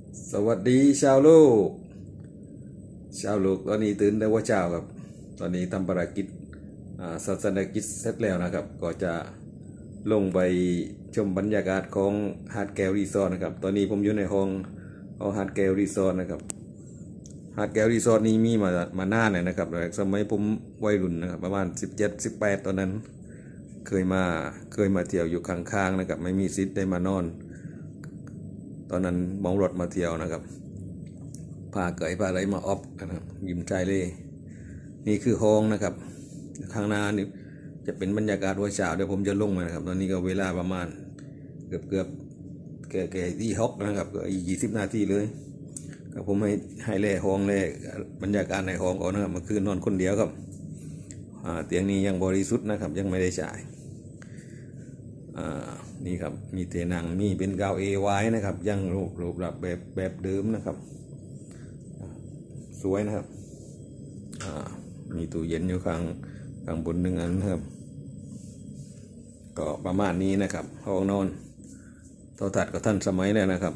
สวัสดีชาวโลกตอนนี้ตื่นแต่ว่าเช้าครับตอนนี้ทำภารกิจศาสนกิจเสร็จแล้วนะครับก็จะลงไปชมบรรยากาศของหาดแก้วรีสอร์ทนะครับตอนนี้ผมอยู่ในห้องหาดแก้วรีสอร์ทนะครับหาดแก้วรีสอร์ทนี้มีมานานเลยนะครับสมัยผมวัยรุ่นนะครับประมาณ17-18ตอนนั้นเคยมาเที่ยวอยู่ข้างๆนะครับไม่มีสิทธิ์ได้มานอนตอนนั้นมองรถมาเที่ยวนะครับพาเกยพาอะไรมาออฟนะครับยิ้มใจเลยนี่คือห้องนะครับข้างหน้านี่จะเป็นบรรยากาศวันเช้าเดี๋ยวผมจะลงมานะครับตอนนี้ก็เวลาประมาณเกือบแก่ที่ฮอกนะครับก็อีก20 นาทีเลยก็ผมให้เล่ห้องเล่บรรยากาศในห้องก่อนนะครับเมื่อคืนนอนคนเดียวครับเตียงนี้ยังบริสุทธิ์นะครับยังไม่ได้จ่ายนี่ครับมีเตียงนั่งมีเป็นกาวเอไว้นะครับยังรูปแบบเดิมนะครับสวยนะครับมีตู้เย็นอยู่ข้างบนหนึ่งอันครับก็ประมาณนี้นะครับห้องนอนโทรทัศน์ก็ท่านสมัยแล้วนะครับ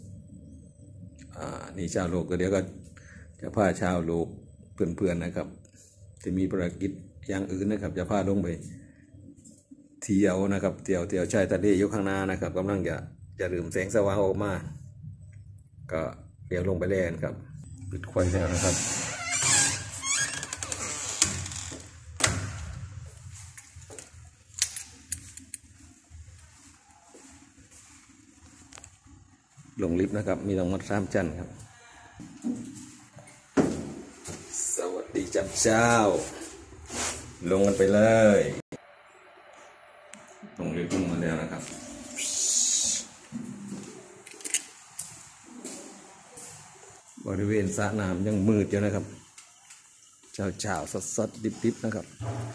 นี่ชาวโลกก็เดี๋ยวก็จะพาชาวโลกเพื่อนๆนะครับจะมีภารกิจอย่างอื่นนะครับจะพาลงไปเที่ยวนะครับเที่ยวชายทะเลอยู่ข้างหน้านะครับกำลังจะเริ่มแสงสว่างออกมาก็เดี๋ยวลงไปเล่นครับปิดไฟแล้วนะครับลงลิฟต์นะครับมีทั้งหมด3 ชั้นครับสวัสดีจับเจ้าลงกันไปเลยลงลิฟต์ลงมาแล้วนะครับบริเวณสระน้ำยังมืดอยู่นะครับเช้าสดดิบๆนะครับ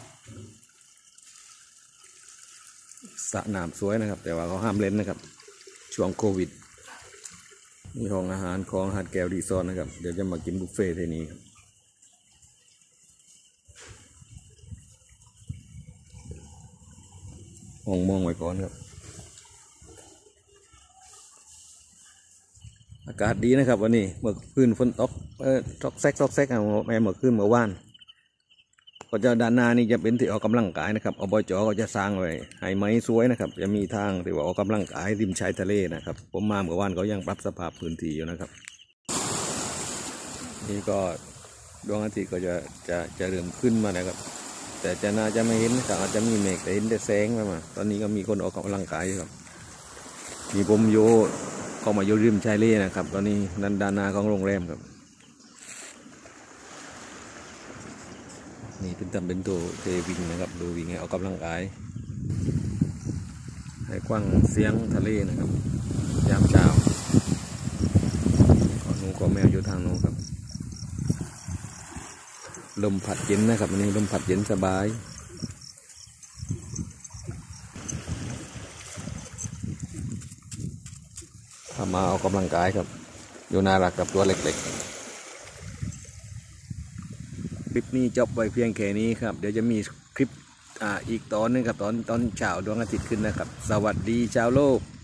สระน้ำสวยนะครับแต่ว่าเขาห้ามเล่นนะครับช่วงโควิดมีห้องอาหารของหาดแก้วรีสอร์ทนะครับเดี๋ยวจะมากินบุฟเฟ่ที่นี้ห้องมองไว้ก่อนครับอากาศดีนะครับวันนี้เมื่อคืนฝนตกซอกแซกเมื่อคืนเมื่อวานก็จะด้านหน้านี่จะเป็นที่ออกกำลังกายนะครับอบจก็จะสร้างไว้ให้ไม้สวยนะครับจะมีทางที่ว่าออกกำลังกายริมชายทะเลนะครับผมมาเมื่อวานเขายังปรับสภาพพื้นที่อยู่นะครับนี่ก็ดวงอาทิตย์ก็จะเริ่มขึ้นมานะครับแต่น่าจะไม่เห็นนะครับอาจจะมีเมฆแต่เห็นแต่แสงมาตอนนี้ก็มีคนออกกำลังกายครับมีผมโยเข้ามาอยู่ริมชายทะเลนะครับตอนนี้นันด้านหน้าของโรงแรมครับนี่เป็นตัวเทวิ่งนะครับดูวิ่งให้ออกกำลังกายให้กว้างเสียงทะเลนะครับยามเช้าก็แมวอยู่ทางโน้นครับลมพัดเย็นนะครับวันนี้ลมพัดเย็นสบายทำมาออกกำลังกายครับอยู่น่ารักกับตัวเล็กๆคลิปนี้จบไปเพียงแค่นี้ครับเดี๋ยวจะมีคลิปอีกตอนนึงครับตอนเช้าดวงอาทิตย์ขึ้นนะครับสวัสดีชาวโลก